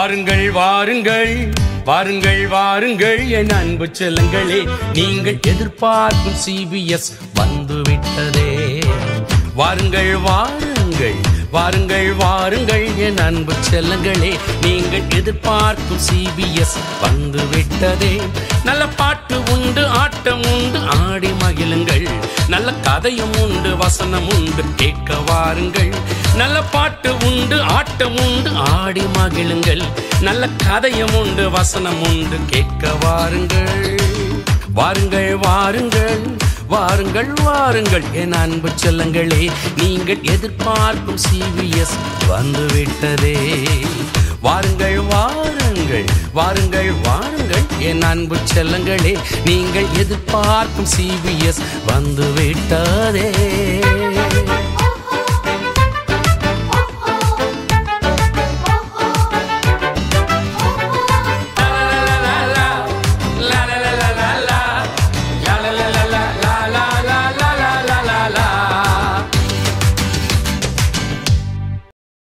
வாருங்கள் வாருங்கள் வாருங்கள் வாருங்கள் என் அன்பு செல்லங்களே, நீங்கள் எதிர்பார்க்கும் சிபிஎஸ் வந்துவிட்டதே. வாருங்கள் வாருங்கள் வாருங்கள் வாருங்கள் என் அன்பு செல்லங்களே, நீங்கள் எதிர்பார்க்கும் சிபிஎஸ் வந்துவிட்டதே. நல்ல பாட்டு உண்டு, ஆட்டம் உண்டு, ஆடி மகிழுங்கள். நல்ல கதையும் உண்டு, வசனம் உண்டு, கேட்க வாருங்கள். நல்ல பாட்டு உண்டு, ஆட்டம் உண்டு, ஆடி மகிழுங்கள். நல்ல கதையும் உண்டு, வசனம் உண்டு, கேட்க வாருங்கள். வாருங்கள் வாருங்கள் வாருங்கள் வாருங்கள் என் அன்பு செல்லங்களே, நீங்கள் எதிர்பார்க்கும் சிபிஎஸ் வந்துவிட்டதே. வாருங்கள் வாருங்கள் வாருங்கள் வாருங்கள் என் அன்பு செல்லங்களே, நீங்கள் எதிர்பார்க்கும் சிபிஎஸ் வந்துவிட்டதே.